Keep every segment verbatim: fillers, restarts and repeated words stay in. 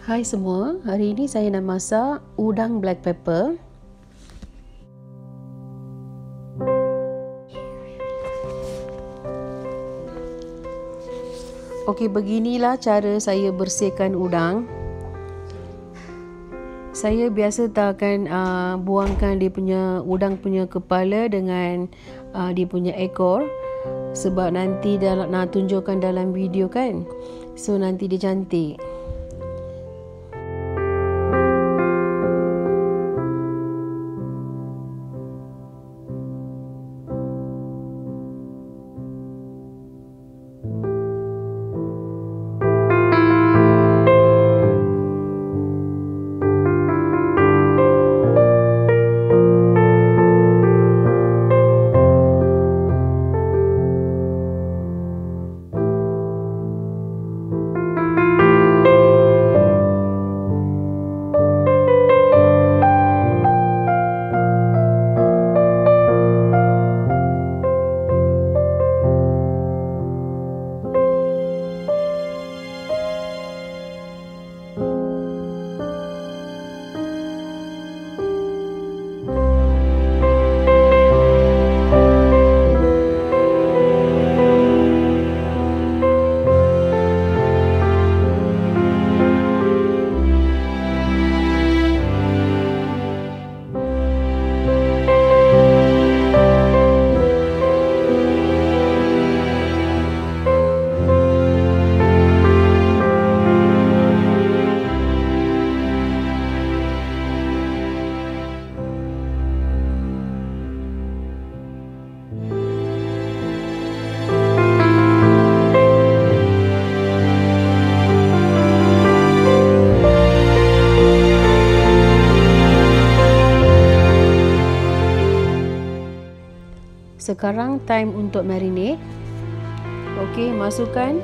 Hai semua, hari ini saya nak masak udang black pepper. Okey, beginilah cara saya bersihkan udang. Saya biasa tak akan uh, buangkan dia punya udang punya kepala dengan uh, dia punya ekor, sebab nanti dalam nak tunjukkan dalam video kan, so nanti dia cantik. Sekarang time untuk marinate. Okey, masukkan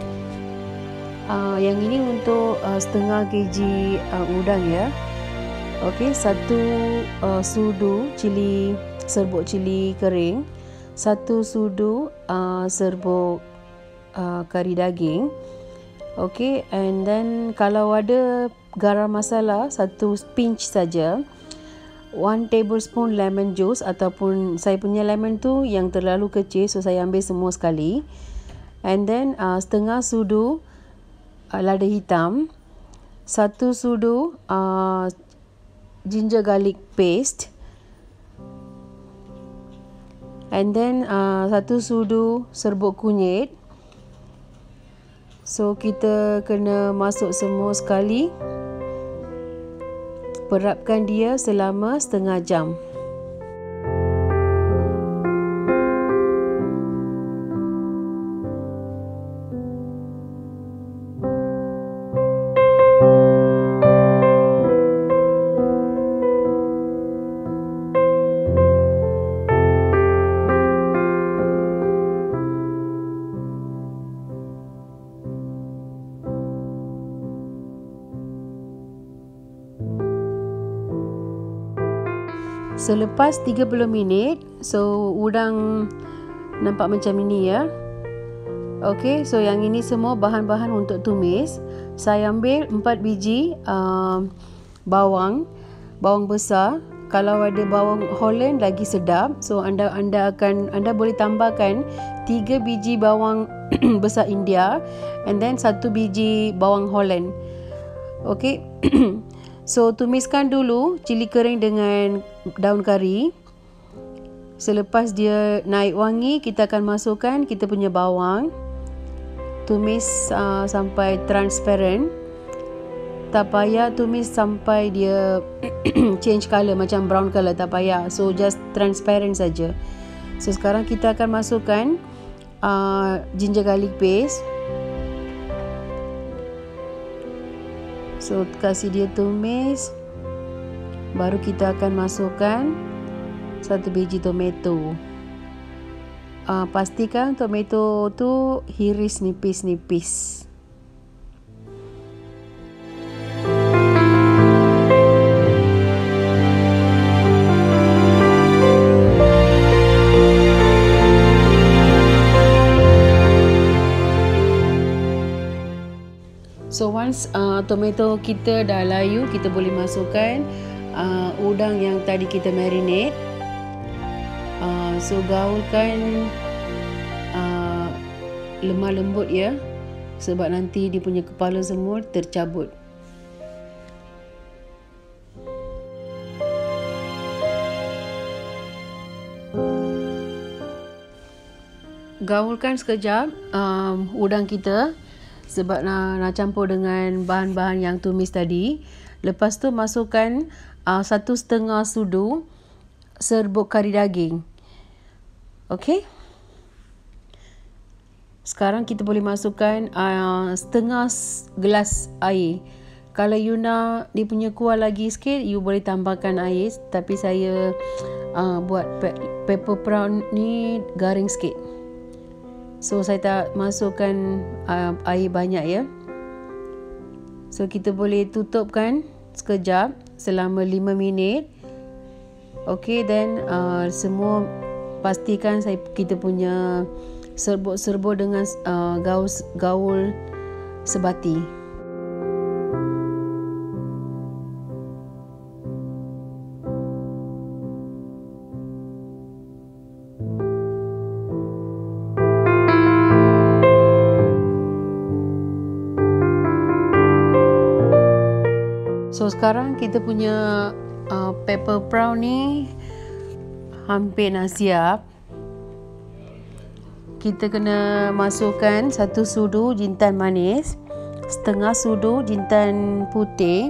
uh, yang ini untuk uh, setengah kg uh, udang ya. Okey, satu uh, sudu cili serbuk cili kering, satu sudu uh, serbuk uh, kari daging. Okey, and then kalau ada garam masala satu pinch saja. One tablespoon lemon juice, ataupun saya punya lemon tu yang terlalu kecil, so saya ambil semua sekali. And then uh, setengah sudu uh, lada hitam, satu sudu uh, ginger garlic paste, and then uh, satu sudu serbuk kunyit. So kita kena masuk semua sekali. Perapkan dia selama setengah jam. Selepas tiga puluh minit, so udang nampak macam ini ya. Okey, so yang ini semua bahan-bahan untuk tumis. Saya ambil empat biji uh, bawang, bawang besar. Kalau ada bawang Holland lagi sedap. So anda anda akan anda boleh tambahkan tiga biji bawang besar India, and then satu biji bawang Holland. Okey. So tumiskan dulu cili kering dengan daun kari. Selepas dia naik wangi, kita akan masukkan kita punya bawang. Tumis uh, sampai transparent. Tak payah tumis sampai dia change color macam brown color, tak payah. So just transparent saja. So sekarang kita akan masukkan uh, ginger garlic paste. So kasih dia tumis. Baru kita akan masukkan satu biji tomato. Uh, pastikan tomato tu hiris nipis-nipis. So once once uh, tomato kita dah layu, kita boleh masukkan uh, udang yang tadi kita marinate. Uh, so gaulkan uh, lemah lembut ya, sebab nanti dia punya kepala semua tercabut. Gaulkan sekejap um, udang kita sebab nak, nak campur dengan bahan-bahan yang tumis tadi. Lepas tu masukkan uh, satu setengah sudu serbuk kari daging. Okey. Sekarang kita boleh masukkan uh, setengah gelas air. Kalau you nak dia punya kuah lagi sikit, you boleh tambahkan air. Tapi saya uh, buat pe- pepper prawn ni garing sikit. So saya tak masukkan uh, air banyak ya. So kita boleh tutupkan sekejap selama lima minit. Okay, then uh, semua pastikan saya kita punya serbuk-serbuk dengan uh, gaul gaul sebati. So sekarang kita punya uh, pepper prawn ni hampir nak siap. Kita kena masukkan satu sudu jintan manis, setengah sudu jintan putih,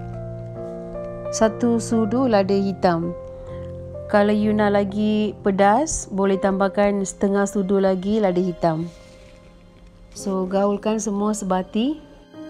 satu sudu lada hitam. Kalau you nak lagi pedas, boleh tambahkan setengah sudu lagi lada hitam. So gaulkan semua sebati.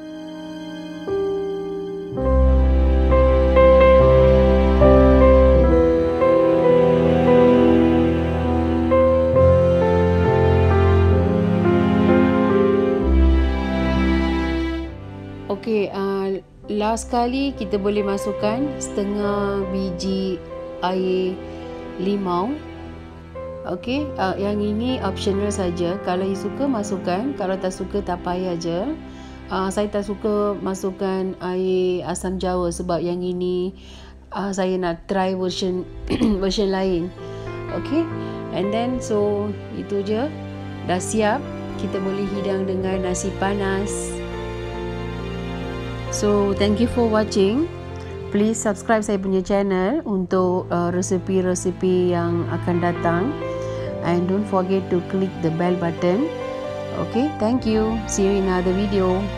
Okey, uh, last kali kita boleh masukkan setengah biji air limau. Okey, uh, yang ini optional saja. Kalau you suka masukkan, kalau tak suka tak payah je. Uh, saya tak suka masukkan air asam jawa sebab yang ini uh, saya nak try version version lain. Okey, and then so itu je, dah siap. Kita boleh hidang dengan nasi panas. So thank you for watching. Please subscribe saya punya channel untuk uh, resepi-resepi yang akan datang, and don't forget to click the bell button. Okay, thank you. See you in another video.